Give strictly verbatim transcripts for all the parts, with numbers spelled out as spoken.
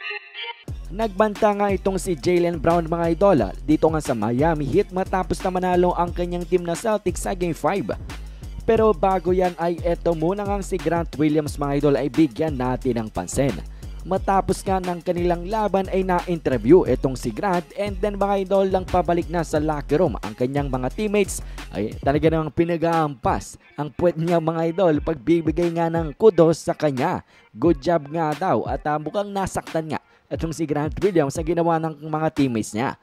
Nagbanta nga itong si Jaylen Brown mga idol dito nga sa Miami Heat matapos na manalo ang kanyang team na Celtics sa Game five. Pero bago yan ay eto muna nga si Grant Williams mga idol ay bigyan natin ng pansin. Matapos nga ng kanilang laban ay na-interview itong si Grant and then mga idol lang pabalik na sa locker room ang kanyang mga teammates ay talaga namang pinag-aampas ang puwet niya mga idol pagbibigay nga ng kudos sa kanya. Good job nga daw at uh, mukhang nasaktan nga itong si Grant Williams sa ginawa ng mga teammates niya.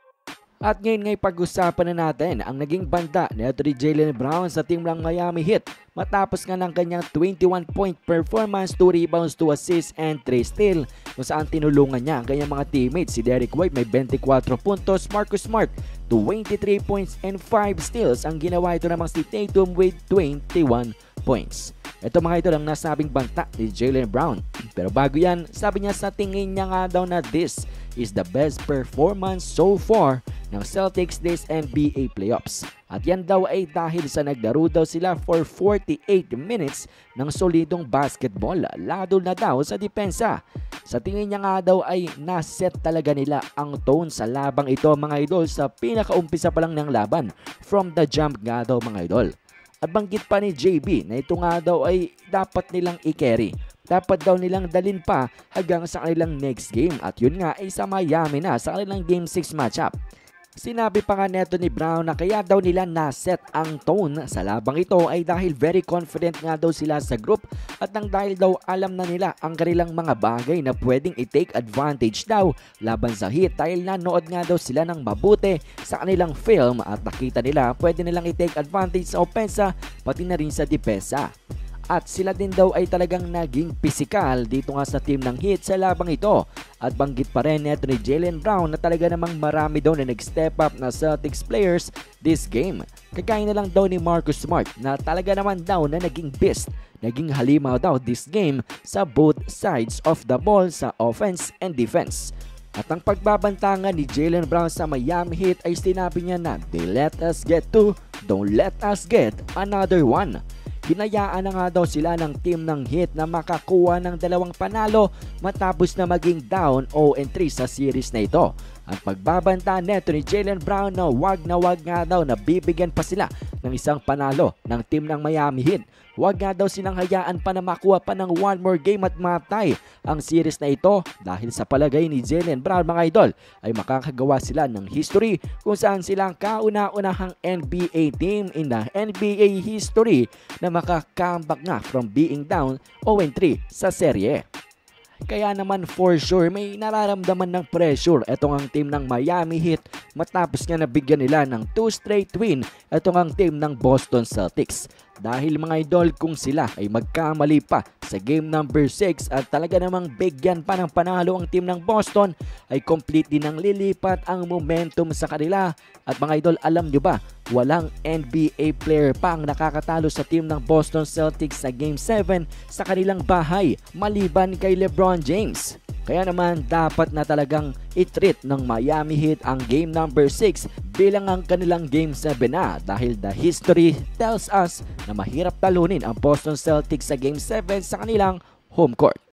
At ngayon ngay pag-usapan na natin ang naging banda ni Jaylen Brown sa team ng Miami Heat matapos nga ng kanyang twenty-one point performance, two rebounds, two assists and three steals kung saan tinulungan niya ang kanyang mga teammates. Si Derrick White may twenty-four puntos, Marcus Smart twenty-three points and five steals. Ang ginawa ito namang si Tatum with twenty-one points. Ito mga ito lang nasabing banta ni Jaylen Brown. Pero bago yan, sabi niya sa tingin niya nga daw na this is the best performance so far ng Celtics this N B A playoffs. At yan daw ay dahil sa naglaro daw sila for forty-eight minutes ng solidong basketball, lalo na daw sa depensa. Sa tingin niya nga daw ay naset talaga nila ang tone sa labang ito mga idol sa pinakaumpisa pa lang ng laban from the jump nga daw mga idol. At banggit pa ni J B na ito nga daw ay dapat nilang i-carry. Dapat daw nilang dalin pa hanggang sa kanilang next game at yun nga ay sa Miami na sa kanilang game six matchup. Sinabi pa nga neto ni Brown na kaya daw nila naset ang tone sa labang ito ay dahil very confident nga daw sila sa group at nang dahil daw alam na nila ang kanilang mga bagay na pwedeng i-take advantage daw laban sa Heat dahil nanood nga daw sila ng mabuti sa kanilang film at nakita nila pwede nilang i-take advantage sa opensa pati na rin sa depensa. At sila din daw ay talagang naging pisikal dito nga sa team ng Heat sa labang ito. At banggit pa rin neto ni Jaylen Brown na talaga namang marami daw na nag-step up na Celtics players this game. Kagaya na lang daw ni Marcus Smart na talaga naman daw na naging beast. Naging halimaw daw this game sa both sides of the ball sa offense and defense. At ang pagbabantangan ni Jaylen Brown sa Miami Heat ay sinabi niya na they let us get two, don't let us get another one. Hinayaan na nga daw sila ng team ng Heat na makakuha ng dalawang panalo matapos na maging down zero and three sa series na ito. Ang pagbabanta neto ni Jaylen Brown na wag na wag nga daw na bibigyan pa sila ng isang panalo ng team ng Miami Heat. Wag nga daw silang hayaan pa na makuha pa ng one more game at matay ang series na ito dahil sa palagay ni Jaylen Brown mga idol ay makakagawa sila ng history kung saan silang kauna-unahang N B A team in the N B A history na maka-comeback nga from being down zero and three sa serye. Kaya naman for sure may nararamdaman ng pressure itong ang team ng Miami Heat matapos nga nabigyan nila ng two straight win itong ang team ng Boston Celtics. Dahil mga idol kung sila ay magkamali pa sa game number six at talaga namang bigyan pa ng panalo ang team ng Boston ay completely nang lilipat ang momentum sa kanila. At mga idol alam nyo ba walang N B A player pa ang nakakatalo sa team ng Boston Celtics sa game seven sa kanilang bahay maliban kay LeBron James. Kaya naman dapat na talagang i-treat ng Miami Heat ang game number six bilang ang kanilang game seven na dahil the history tells us na mahirap talunin ang Boston Celtics sa game seven sa kanilang home court.